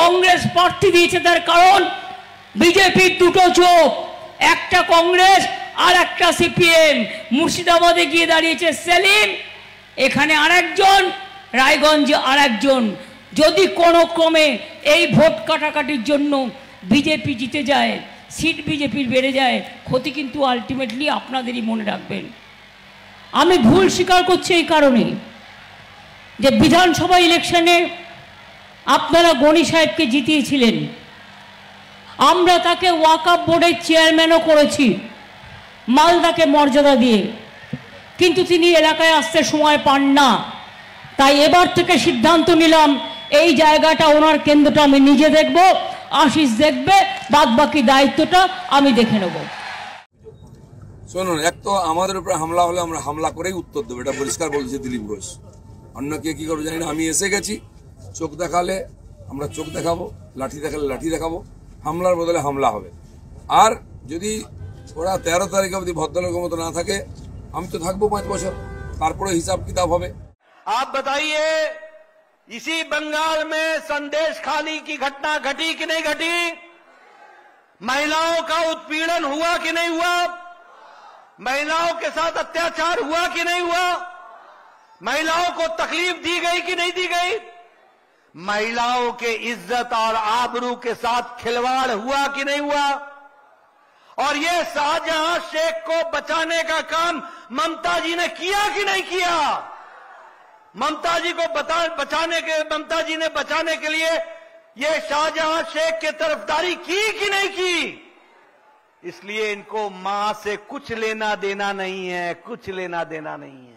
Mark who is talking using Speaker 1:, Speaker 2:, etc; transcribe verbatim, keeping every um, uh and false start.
Speaker 1: কংগ্রেস প্রার্থী দিয়েছে তার কারণ বিজেপির দুটো চোখ, একটা কংগ্রেস আর একটা সিপিএম। মুর্শিদাবাদে গিয়ে দাঁড়িয়েছে সেলিম, এখানে আরেকজন, রায়গঞ্জে আরেকজন। যদি কোনো ক্রমে এই ভোট কাটাকাটির জন্য বিজেপি জিতে যায়, সিট বিজেপির বেড়ে যায়, ক্ষতি কিন্তু আলটিমেটলি আপনাদেরই মনে রাখবেন। আমি ভুল স্বীকার করছি এই কারণে যে বিধানসভা ইলেকশনে আপনারা গনি সাহেবকে জিতিয়েছিলেন, আমরা তাকে ওয়াকফ বোর্ডের চেয়ারম্যানও করেছি মালদাকে মর্যাদা দিয়ে, কিন্তু তিনি এলাকায় আসতে সময় পান না। তাই এবার থেকে সিদ্ধান্ত নিলাম এই জায়গাটা ওনার কেন্দ্রটা আমি নিজে দেখব, আশিস দেখবে, বাদ বাকি দায়িত্বটা আমি দেখে নেব।
Speaker 2: শুনুন, এক তো আমাদের উপরে হামলা হলে আমরা হামলা করেই উত্তর দেবো, এটা পরিষ্কার বলছে দিলীপ ঘোষ। অন্য কে কি করবো জানি না, আমি এসে গেছি, চোখ দেখালে আমরা চোখ দেখাবো, লাঠি দেখালে লাঠি দেখাবো, হামলার বদলে হামলা হবে। আর যদি ওরা তেরো তারিখ অবধি ভদ্রলোকের মতো না থাকে, আমি তো থাকবো পাঁচ বছর, তারপরে হিসাব কিতাব হবে।
Speaker 3: आप बताइए, इसी बंगाल में संदेश खाली की घटना घटी कि नहीं घटी? महिलाओं का उत्पीड़न हुआ कि नहीं हुआ? महिलाओं के साथ अत्याचार हुआ कि नहीं हुआ? महिलाओं को तकलीफ दी गई कि नहीं दी गई? महिलाओं के इज्जत और आबरू के साथ खिलवाड़ हुआ कि नहीं हुआ? और ये शाहजहां शेख को बचाने का काम ममता जी ने किया कि नहीं किया? ममता जी को बता, बचाने के ममता जी ने बचाने के लिए ये शाहजहां शेख की तरफदारी की कि नहीं की? इसलिए इनको मां से कुछ लेना देना नहीं है, कुछ लेना देना नहीं है।